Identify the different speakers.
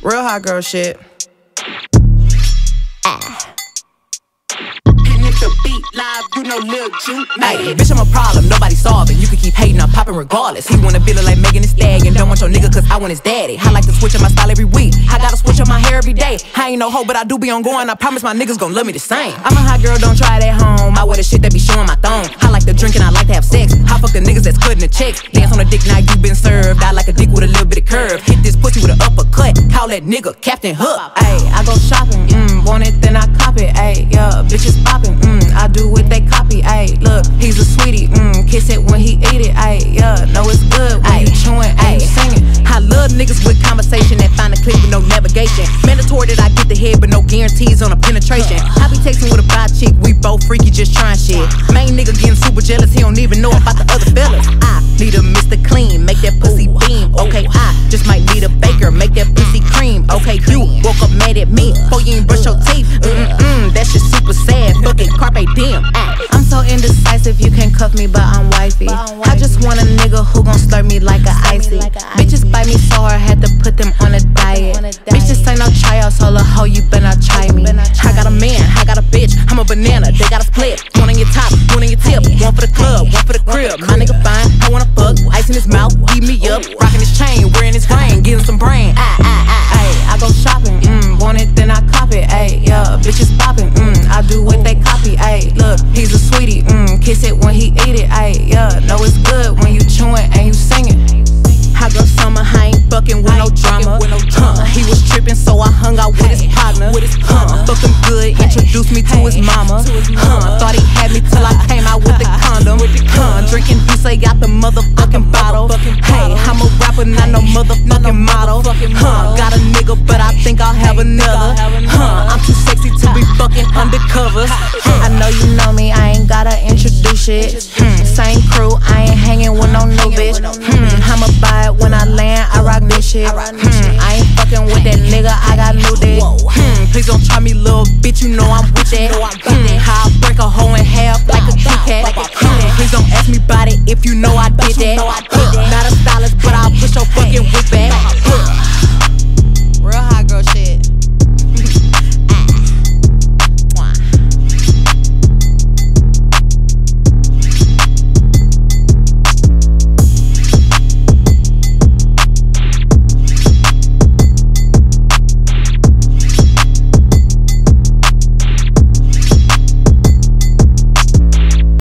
Speaker 1: Real hot girl shit.
Speaker 2: Beat live, you know Lil Ju.
Speaker 3: Hey, bitch, I'm a problem, nobody solving. You can keep hating, I'm poppin' regardless. He wanna be like Megan Thee Stallion. Don't want your nigga cause I want his daddy. I like to switch up my style every week. I gotta switch up my hair every day. I ain't no hoe, but I do be on going. I promise my niggas gon' love me the same. I'm a hot girl, don't try it at home. I wear the shit that be showing my thong. I like to drink and I like to have sex. I fuck the niggas that's cutting the checks. Dance on the dick, now you been served. I like a dick with a little bit of curve. Hit this pussy with an uppercut. Call that nigga Captain Hook.
Speaker 1: Ayy, I go shopping, want it, then I cop it. Ayy, yeah, bitches poppin', I do what they copy. Ayy, look, he's a sweetie, kiss it when he eat it. Ayy, yeah, know it's good when you chewing, ayy, singing.
Speaker 3: I love niggas with conversation that find a clip with no navigation. Mandatory that I get the head, but no guarantees on a penetration. I be texting with a bi chick, we both freaky, just trying shit. Main nigga getting super jealous, he don't even know about the other fellas. I need a Mr. Clean, make that pussy beam. Okay, I just might need a baker, make that pussy cream. Okay, you woke up mad at me, before you ain't brush your teeth. That shit super sad, fucking carpe diem.
Speaker 1: I'm so indecisive, you can cuff me, but I'm wifey. I just want a nigga who gon' slurp me like a icy. Bitches bite me so hard, had to put them on a diet. Bitch, this ain't no tryout, so lil' hoe, you better not try me.
Speaker 3: I got a man, I got a bitch, I'm a banana, they got a split. One on your top, one on your tip, one for the club, one for the crib. My nigga fine, I wanna fuck, ice in his mouth, eat me up, rockin' his chain, wearing his ring, getting some brain.
Speaker 1: Ayy, I go shopping, want it, then I cop it. Ayy, yeah, bitches poppin', I do what they copy. Ayy, look, he's a sweetie, kiss it when he eat it. Ayy, yeah, know it's good when you chewing and you singing.
Speaker 3: I go summer, I ain't fucking with no drama. He was trippin', so I hung out with his partner. Fuck him good, introduced me to his mama. Thought he had me till I came out with the condom. Drinking Douce out the motherfucking bottle. Hey, I'm a rapper, not no motherfucking model. Got a nigga, but I think I'll have another. I'm too sexy to be fucking undercovers.
Speaker 1: I know you know me, I ain't gotta introduce shit. Same crew, I ain't hanging with no new bitch. I'ma buy it when I land, I rock new shit. I ain't fucking with that nigga, I got new dick.
Speaker 3: Please don't try me, little bitch, you know I'm with that. How I break a hoe in half like a Kit Kat. Please don't ask me about it if you know I did that.